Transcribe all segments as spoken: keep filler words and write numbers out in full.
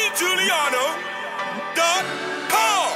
Giuliano dot com.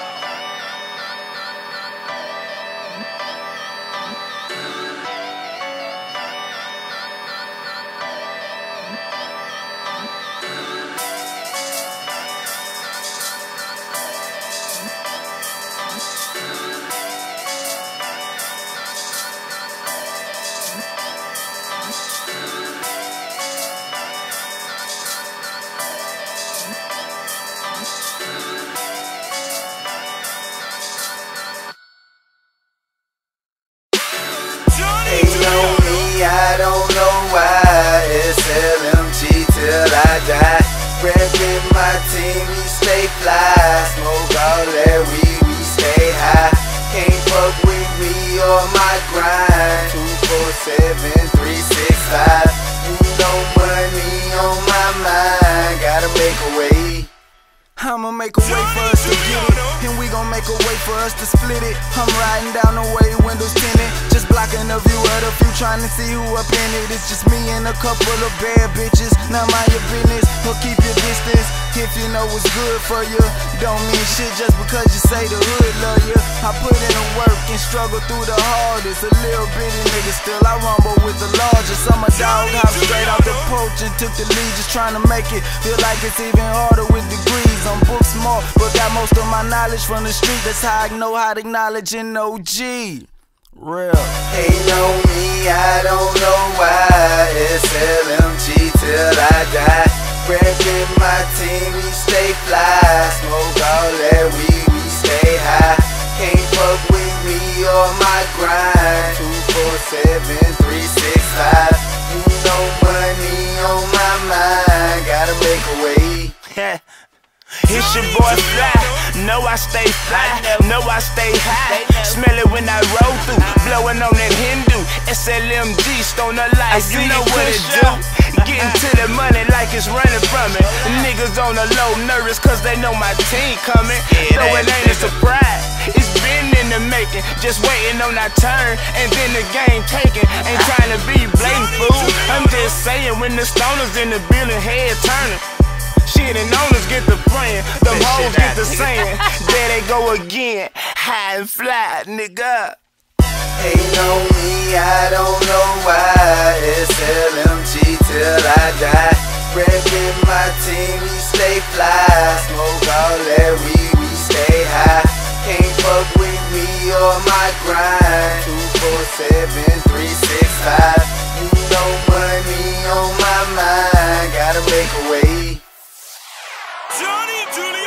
I don't know why, it's L M G till I die. Reppin' my team, we stay fly. Smoke all that weed, we stay high. Can't fuck with me or my grind. Two four seven, three six five. You know money on my mind. Gotta make a way. I'ma make a way for us to get it, and we gon' make a way for us to split it. I'm riding down the way, windows tinted, just blocking the view of the few, trying to see who up in it. It's just me and a couple of bad bitches. Now mind your business, or keep your distance. If you know what's good for you, don't mean shit just because you say the hood love you. I put in the work and struggle through the hardest. A little bitty nigga still, I rumble with the largest. I'm a dog, hop straight out the poach and took the lead, just trying to make it feel like it's even harder with degrees. I'm book smart, but got most of my knowledge from the street. That's how I know how to acknowledge an O G. Real. Hey, know me, I don't know why. It's L M G till I die. Reppin' my team, we stay fly. Smoke all that weed, we stay high. Can't fuck with me or my grind. Two four seven, three six five. You know money on my mind. Gotta make a way. It's your boy Fly, know I stay fly, know I stay high. Smell it when I roll through, blowing on that Hindu. S L M G, stoner life, you know what it do. Getting to the money like it's running from it. Niggas on the low, nervous cause they know my team coming. So it ain't a surprise, it's been in the making. Just waiting on that turn, and then the game taken. Ain't trying to be blatant, fool. I'm just saying when the stoners in the building, head turning. Shit, and owners get the praying, them hoes get the saying. There they go again, high and fly, nigga. Hey, know me, I don't know why. It's L M G till I die. Reppin' my team, we stay fly. Smoke all that weed, we stay high. Can't fuck with me or my grind. Two four seven, three six five. You know money on my mind. Gotta make a way. Johnny Giuliano.